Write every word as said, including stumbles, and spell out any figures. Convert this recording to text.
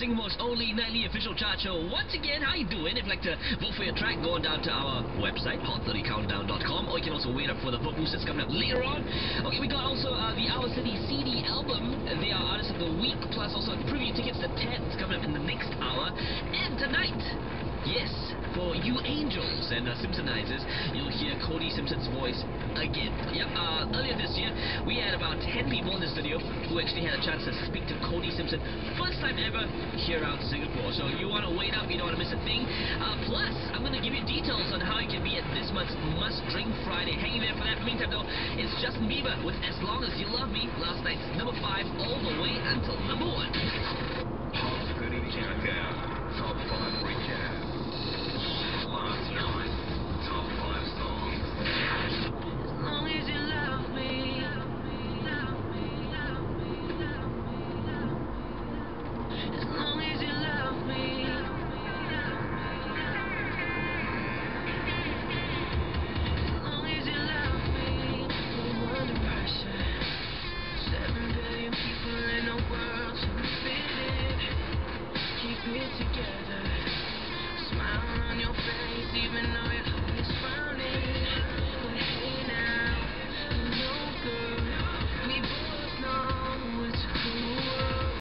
Singapore's only nightly official chart show. Once again, how you doing? If you'd like to vote for your track, go on down to our website, hot thirty countdown dot com, or you can also wait up for the vote boost that's coming up later on. Okay, we got also uh, the Our City C D album. They are Artists of the Week, plus also preview tickets to T E D coming up in the next hour. And tonight, yes, for you angels and uh, Simpsonizers, you'll hear Cody Simpson's voice again. Yep, uh, earlier this year, we had about ten people in the studio who actually had a chance to speak to Cody Simpson. First time ever here out in Singapore. So you want to wait up, you don't want to miss a thing. Uh, plus, I'm going to give you details on how you can be at this month's Must Drink Friday. Hang in there for that. In the meantime, though, it's Justin Bieber with As Long As You Love Me, last night's number five, all the way until number one. Hot thirty Countdown, Top five Recap. Last night, Top five Songs. As long as you love me, as long as you love me, as long as you love me. We're under pressure. Seven billion people in the world to fit it. Keep it together. Smile on your face, even